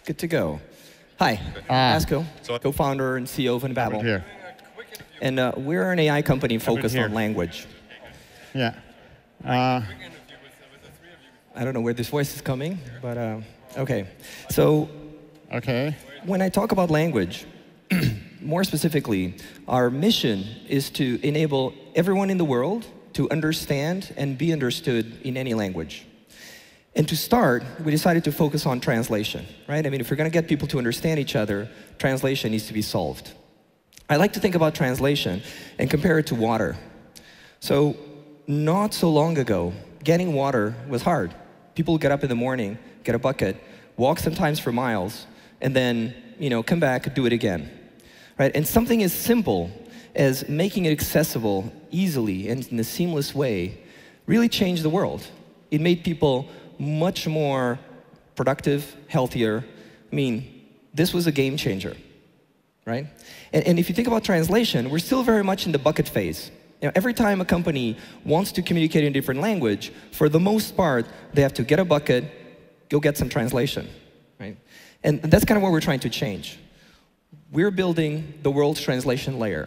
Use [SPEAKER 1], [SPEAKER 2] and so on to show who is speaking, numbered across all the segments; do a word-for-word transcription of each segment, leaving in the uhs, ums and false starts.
[SPEAKER 1] Good to go. Hi,
[SPEAKER 2] Ah.
[SPEAKER 1] Vasco, co-founder and C E O of Unbabel.
[SPEAKER 2] Here.
[SPEAKER 1] And uh, we're an A I company focused
[SPEAKER 2] here.
[SPEAKER 1] on language.
[SPEAKER 2] Yeah. Uh,
[SPEAKER 1] I don't know where this voice is coming, but uh, OK. So
[SPEAKER 2] okay.
[SPEAKER 1] when I talk about language, more specifically, our mission is to enable everyone in the world to understand and be understood in any language. And to start, we decided to focus on translation, right? I mean, if we're going to get people to understand each other, translation needs to be solved. I like to think about translation and compare it to water. So not so long ago, getting water was hard. People would get up in the morning, get a bucket, walk sometimes for miles, and then you know, come back, do it again. Right? And something as simple as making it accessible easily and in a seamless way really changed the world. It made people much more productive, healthier. I mean, this was a game changer, right? And, and if you think about translation, we're still very much in the bucket phase. You know, every time a company wants to communicate in a different language, for the most part, they have to get a bucket, go get some translation, right? And that's kind of what we're trying to change. We're building the world's translation layer.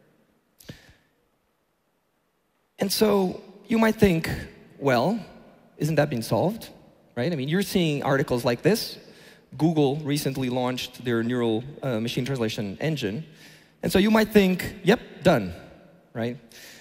[SPEAKER 1] And so you might think, well, isn't that being solved, right? I mean, you're seeing articles like this. Google recently launched their neural uh, machine translation engine. And so you might think, yep, done, right?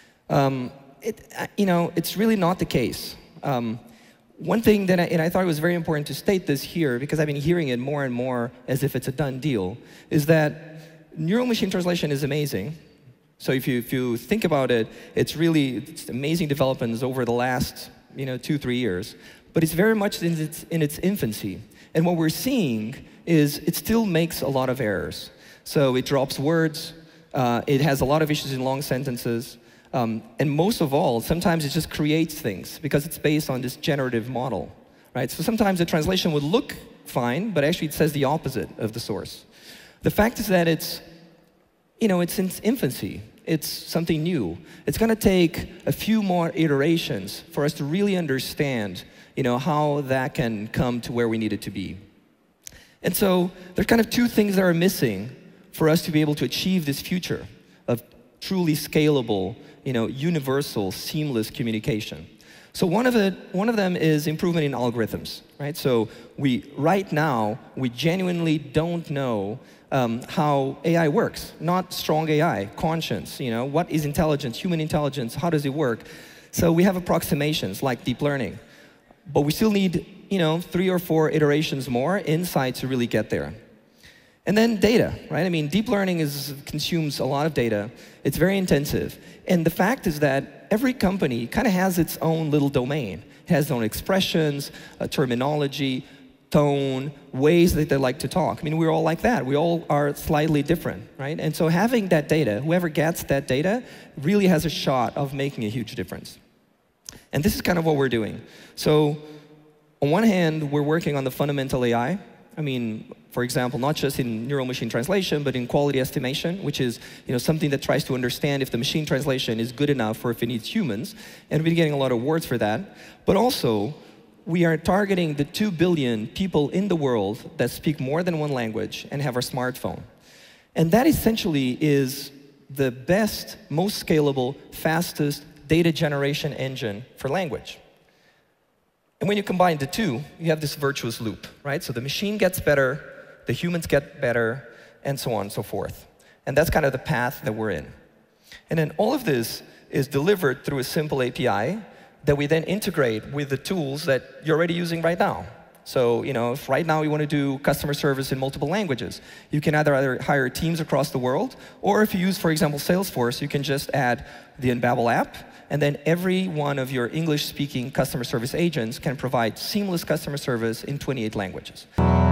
[SPEAKER 1] Um, it, you know, it's really not the case. Um, one thing that I, and I thought it was very important to state this here, because I've been hearing it more and more as if it's a done deal, is that neural machine translation is amazing. So if you, if you think about it, it's really it's amazing developments over the last you know, two, three years. But it's very much in its, in its infancy. And what we're seeing is it still makes a lot of errors. So it drops words. Uh, it has a lot of issues in long sentences. Um, and most of all, sometimes it just creates things because it's based on this generative model, right? So sometimes the translation would look fine, but actually it says the opposite of the source. The fact is that it's, you know, it's in its infancy. It's something new. It's going to take a few more iterations for us to really understand, you know, how that can come to where we need it to be. And so there's kind of two things that are missing for us to be able to achieve this future of truly scalable, you know, universal, seamless communication. So one of, it, one of them is improvement in algorithms, right? So we, right now, we genuinely don't know um, how A I works. Not strong A I, conscience, you know, what is intelligence, human intelligence, how does it work? So we have approximations like deep learning. But we still need, you know, three or four iterations more inside to really get there. And then data, right? I mean, deep learning is, consumes a lot of data. It's very intensive. And the fact is that every company kind of has its own little domain. It has its own expressions, uh, terminology, tone, ways that they like to talk. I mean, we're all like that. We all are slightly different, right? And so having that data, whoever gets that data, really has a shot of making a huge difference. And this is kind of what we're doing. So on one hand, we're working on the fundamental A I. I mean, for example, not just in neural machine translation, but in quality estimation, which is you know, something that tries to understand if the machine translation is good enough or if it needs humans. And we've been getting a lot of awards for that. But also, we are targeting the two billion people in the world that speak more than one language and have a smartphone. And that essentially is the best, most scalable, fastest data generation engine for language. And when you combine the two, you have this virtuous loop, right? So the machine gets better, the humans get better, and so on and so forth. And that's kind of the path that we're in. And then all of this is delivered through a simple A P I that we then integrate with the tools that you're already using right now. So, you know, if right now you want to do customer service in multiple languages, you can either, either hire teams across the world, or if you use, for example, Salesforce, you can just add the Unbabel app, and then every one of your English-speaking customer service agents can provide seamless customer service in twenty-eight languages.